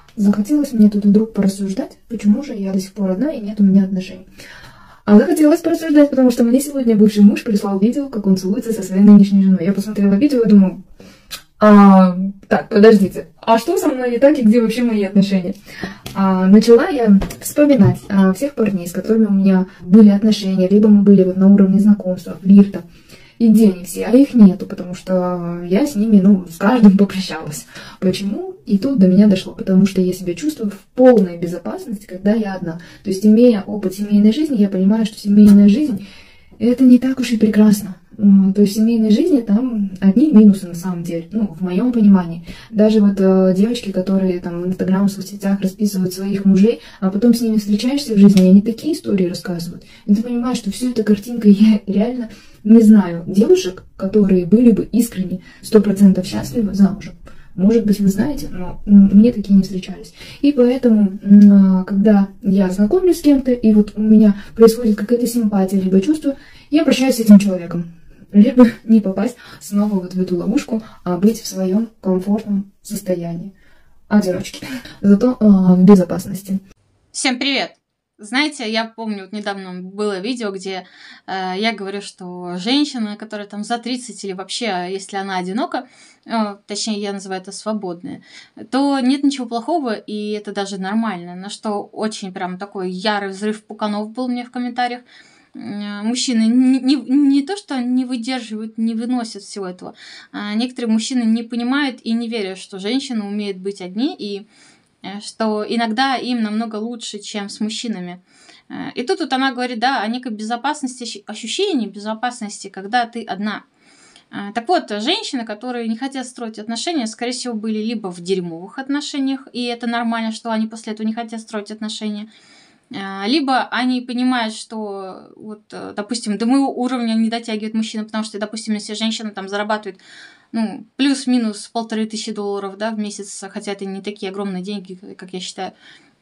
Захотелось мне тут вдруг порассуждать, почему же я до сих пор одна и нет у меня отношений. А захотелось порассуждать, потому что мне сегодня бывший муж прислал видео, как он целуется со своей нынешней женой. Я посмотрела видео и думаю, так, подождите, а что со мной не так и где вообще мои отношения? Начала я вспоминать всех парней, с которыми у меня были отношения, либо мы были вот на уровне знакомства, флирта. И где они все? А их нету, потому что я с ними, с каждым попрощалась. Почему? И тут до меня дошло, потому что я себя чувствую в полной безопасности, когда я одна. То есть, имея опыт семейной жизни, я понимаю, что семейная жизнь — это не так уж и прекрасно. То есть в семейной жизни там одни минусы на самом деле, в моем понимании. Даже вот девочки, которые там в Инстаграм, в соцсетях расписывают своих мужей, а потом с ними встречаешься в жизни, и они такие истории рассказывают. И ты понимаешь, что всю эту картинку я реально не знаю девушек, которые были бы искренне 100% счастливы замужем. Может быть, вы знаете, но мне такие не встречались. И поэтому, когда я знакомлюсь с кем-то, и вот у меня происходит какая-то симпатия, либо чувство, я прощаюсь с этим человеком. Либо не попасть снова вот в эту ловушку, а быть в своем комфортном состоянии. Одиночки. Зато в безопасности. Всем привет! Знаете, я помню, вот недавно было видео, где я говорю, что женщина, которая там за 30 или вообще, если она одинока, точнее, я называю это свободная, то нет ничего плохого, и это даже нормально. На что очень прям такой ярый взрыв пуканов был мне в комментариях. Мужчины не то, что не выдерживают, не выносят всего этого. Некоторые мужчины не понимают и не верят, что женщины умеют быть одни, и что иногда им намного лучше, чем с мужчинами. И тут вот она говорит, да, о некой безопасности, ощущении безопасности, когда ты одна. Так вот, женщины, которые не хотят строить отношения, скорее всего, были либо в дерьмовых отношениях, и это нормально, что они после этого не хотят строить отношения, либо они понимают, что, вот, допустим, до моего уровня не дотягивает мужчина, потому что, допустим, если женщина там зарабатывает, плюс-минус $1500, да, в месяц, хотя это не такие огромные деньги, как я считаю,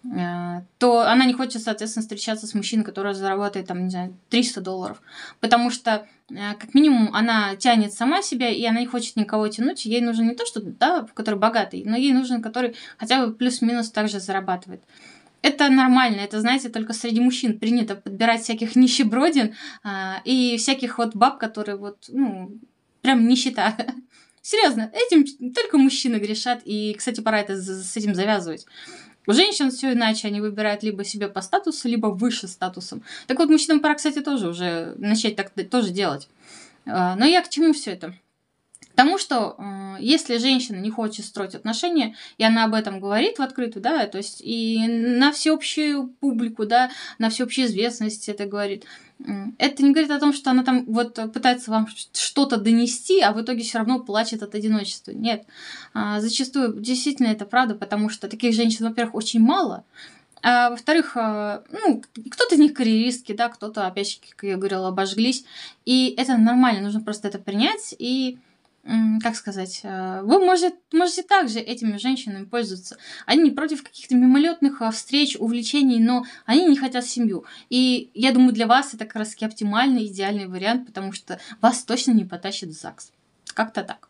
то она не хочет, соответственно, встречаться с мужчиной, который зарабатывает, там, не знаю, $300, потому что, как минимум, она тянет сама себя, и она не хочет никого тянуть, ей нужен не то, что, да, который богатый, но ей нужен, который хотя бы плюс-минус также зарабатывает. Это нормально, это, знаете, только среди мужчин принято подбирать всяких нищебродин и всяких вот баб, которые вот, прям нищета. Серьезно, этим только мужчины грешат, и, кстати, пора с этим завязывать. У женщин все иначе, они выбирают либо себе по статусу, либо выше статусом. Так вот, мужчинам пора, кстати, тоже уже начать так тоже делать. Но я к чему все это? Потому что если женщина не хочет строить отношения, и она об этом говорит в открытую, да, то есть и на всеобщую публику, да, на всеобщую известность это говорит, это не говорит о том, что она там вот пытается вам что-то донести, а в итоге все равно плачет от одиночества. Нет. Зачастую действительно это правда, потому что таких женщин, во-первых, очень мало, а во-вторых, кто-то из них карьеристки, да, кто-то, опять же, как я говорила, обожглись, и это нормально, нужно просто это принять и... Как сказать, вы можете также этими женщинами пользоваться. Они не против каких-то мимолетных встреч, увлечений, но они не хотят семью. И я думаю, для вас это как раз оптимальный, идеальный вариант, потому что вас точно не потащит в ЗАГС. Как-то так.